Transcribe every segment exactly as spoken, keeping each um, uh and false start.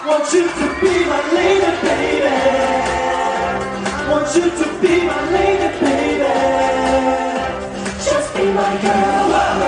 Want you to be my lady, baby. Want you to be my lady, baby. Just be my girl.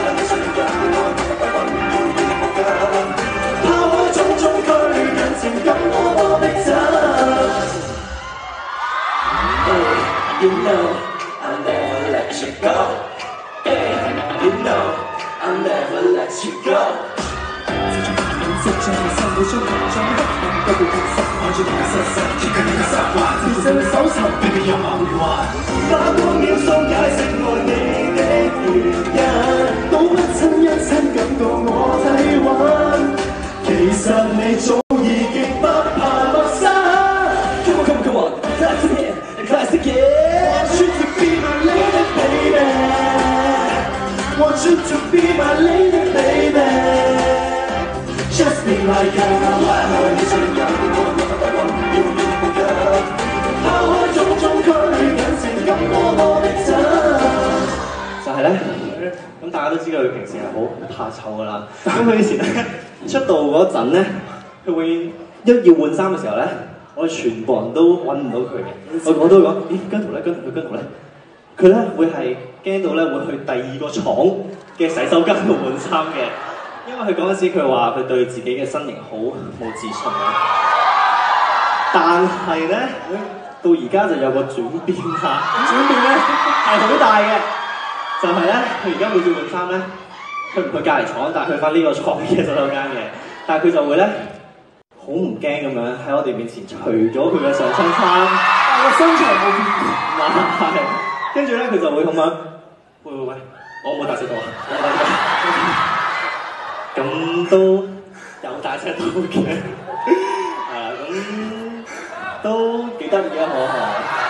拋開種種距離，讓情感多多逼真。Hey, you know I'll never let you go. Hey, you know I'll never let you go. 自從在生活中像不幸不會痛失，看住你失實，接近你嘅習慣，自信搜尋，並未有偶遇幻。花多秒數解釋愛你的原因，都不親一親感到我體溫。其實你早已經不怕陌生。Come on, come on, come on, class again, class again. Want you to be my lady, baby. Want you to be my lady, baby.Just be my girl， 你想有我要要我 girl， 拋開種種距離，讓情感多多逼真。就係咧，咁大家都知道佢平時係好怕醜噶啦。咁佢以前咧出道嗰陣咧，佢會一要換衫嘅時候咧，我哋全部人都揾唔到佢嘅。我我都會講，咦，姜濤咧，姜濤佢姜濤咧，佢咧會係驚到咧會去第二個廠嘅洗手間度換衫嘅。因為佢嗰陣時，佢話佢對自己嘅身形好冇自信啊，但係咧，到而家就有個轉變啦。轉變咧係好大嘅，就係咧，佢而家每次換衫咧，佢唔去隔離廠，但係去翻呢個廠嘅洗手間嘅，但係佢就會咧好唔驚咁樣喺我哋面前除咗佢嘅上身衫，但係個身材冇變，係，跟住咧佢就會咁樣，喂喂喂，我冇大聲到啊，我冇大聲到。咁都有大聲到嘅，係啊，咁都幾得意啊，可可。